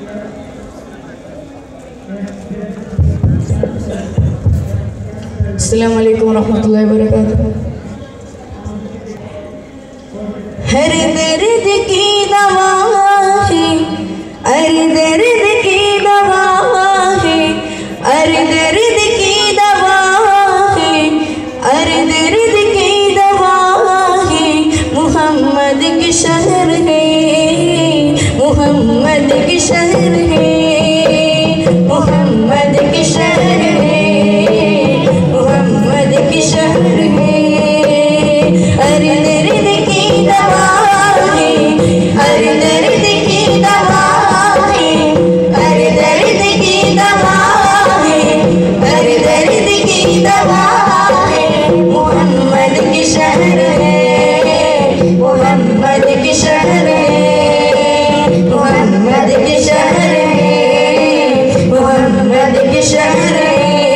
अस्सलामु अलैकुम रहमतुल्लाहि व बरकातुहू। हर दर्द की दवा है, हर दर्द की दवा है, हर दर्द की दवा है, हर दर्द की दवा है। मोहम्मद के शहर है, मोहम्मद के शहर है, मोहम्मद के शहर है, मोहम्मद के शहर है। हर दर्द की दवा है, हर दर्द की दवा है, हर दर्द की दवा है, हर दर्द की दवा है। मोहम्मद के शहर है, मोहम्मद के शहर है, मोहम्मद के शहर है, मोहम्मद के शहर है।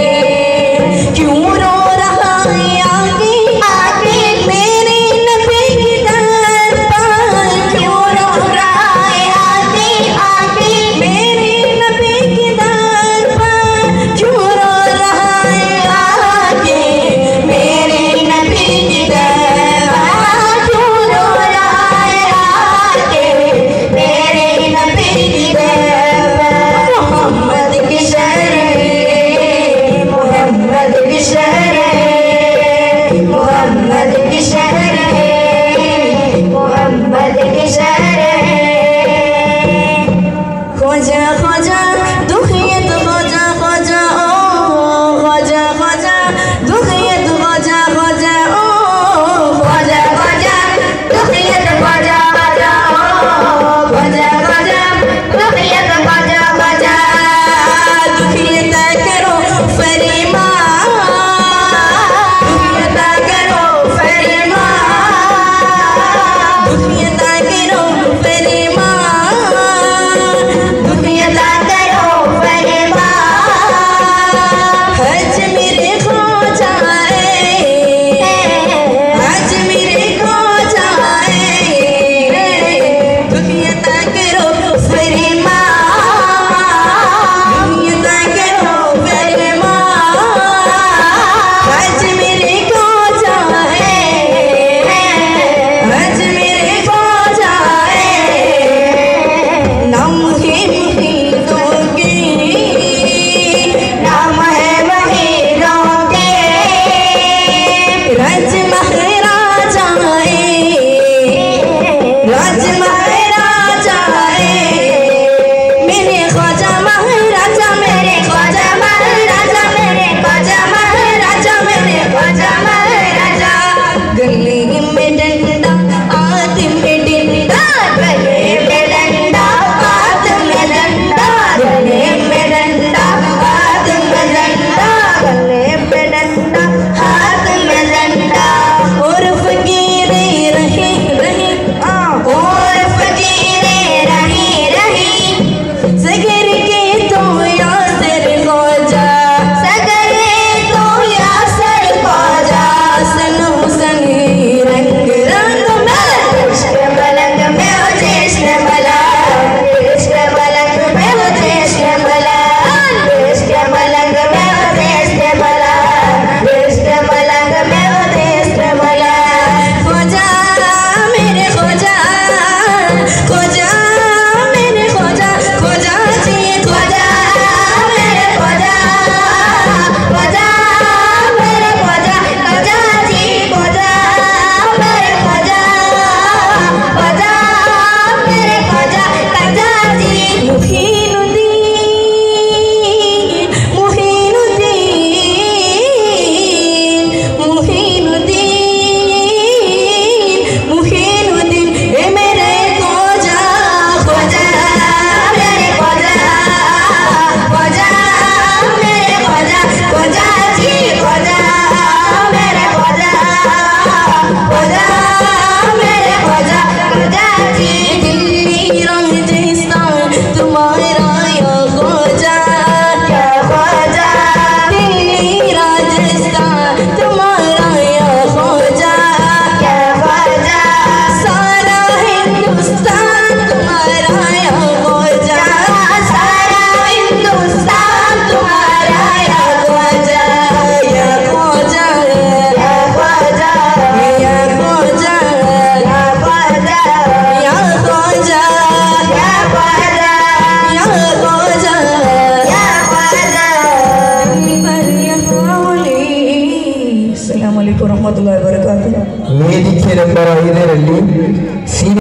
क्यों रो रहा है आगे आगे मेरे नबी की दर पर, क्यों रो रहा है आगे आगे मेरे नबी की दर पर, क्यों रो रहा है आगे मेरे नबी की दर पर, क्यों रो रहा है आगे मेरे नबी की दर पर। मोहम्मद के शहर है, मोहम्मद के शहर है, मोहम्मद के शहर है, मोहम्मद के शहर है। ख्वाजा ख्वाजा दुखियत ख्वाजा ख्वाजा ओ ख्वाजा ख्वाजा दुखियत ख्वाजा ख्वाजा ओ ख्वाजा ख्वाजा दुखियत ख्वाजा ख्वाजा ओ ख्वाजा ख्वाजा दुखियत ख्वाजा ख्वाजा। दुखियत करो फरीमान, दुखियत करो फरीमान, दुखियत करो फरीमान, दुखियत करो फरीमान। हज मेरे ख्वाजा है, हज मेरे ख्वाजा है, दुखियत करो फरीमान, दुखियत करो फरीमान। हज मेरे ख्वाजा है, हज मेरे ख्वाजा है। नाम है मुहीदों के, नाम है मुहीदों के, राज महाराजा है, राज महाराजा है। मेरे ख्वाजा महाराजा, मेरे ख्वाजा महाराजा, मेरे ख्वाजा महाराजा, मेरे ख्वाजा महाराजा। गले में डंडा हाथ में डंडा, गले में डंडा हाथ में डंडा, गले में डंडा हाथ में डंडा, गले में डंडा हाथ में डंडा। और फकीरे रहे रहे, और फकीरे रहे रहे, सगर के ವರಹಮತುಲ್ಲಾಹಿ ವಬರಕಾತುಹು. ವೇದಿಕೆ ನಂಬರ್ 5ರಲ್ಲಿ